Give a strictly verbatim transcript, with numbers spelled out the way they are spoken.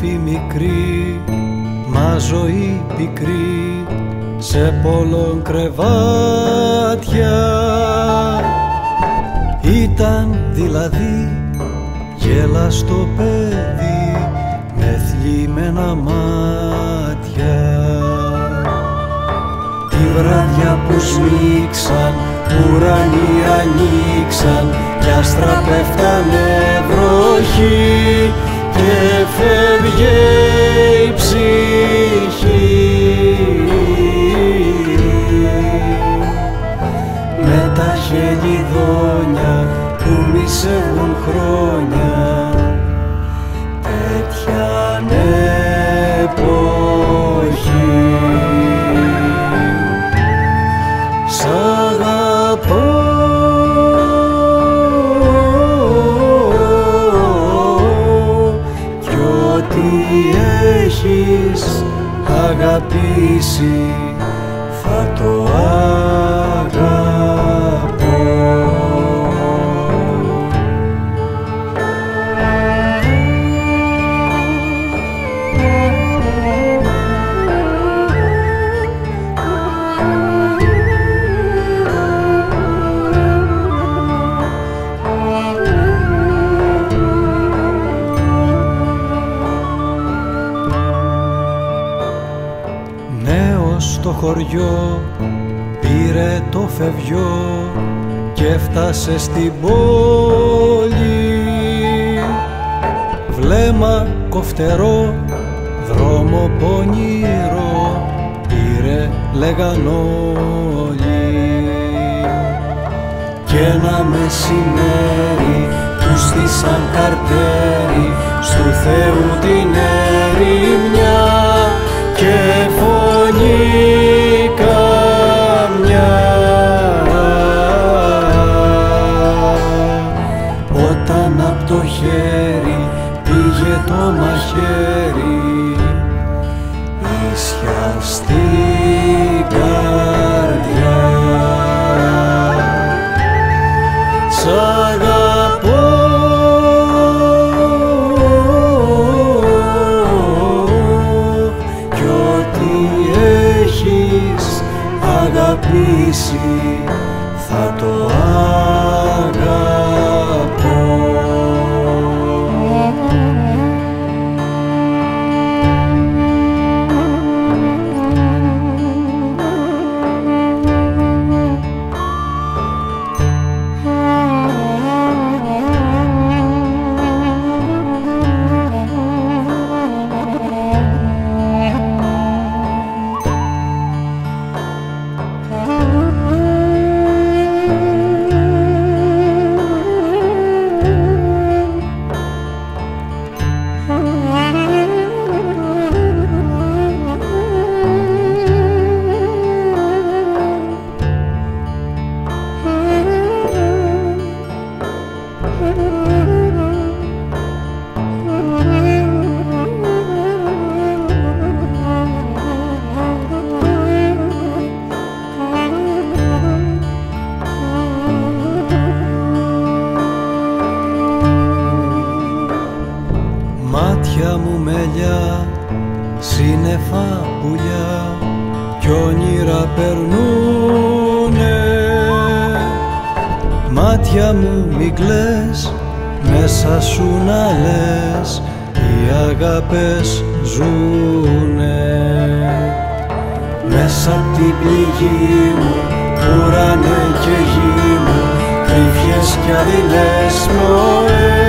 νύφη μικρή, μα ζωή πικρή σε πολλών κρεβάτια. Ήταν δηλαδή γέλαστο παιδί με θλιμμένα μάτια. Τη βράδια που σμίξαν, ουρανοί ανοίξαν κι άστρα πέφτανε βροχή και φεύγε η ψυχή με τα χελιδόνια που μισεύουν χρόνια τέτοια εποχή. Σ' αγαπώ κι ό,τι έχεις αγαπήσει θα το αγαπώ. Στο χωριό πήρε το φευγιό και έφτασε στην πόλη. Βλέμμα κοφτερό, δρόμο πονηρό πήρε λέγαν όλοι. Κι ένα μεσημέρι του στήσαν καρτέρι στου Θεού την ερημιά και φωνή καμιά. Όταν απ' το χέρι πήγε το μαχαίρι ίσια στην καρδιά. Σ' αγαπώ αγαπήσει θα το αγαπώ. Μάτια μου μελιά, σύννεφα πουλιά κι όνειρα περνούνε. Μάτια μου μη κλαις, μέσα σου να λες οι αγάπες ζουνε. Μέσα απ' την πληγή μου, ουρανέ και γη μου, κρύφιες κι αδειλές πνοές.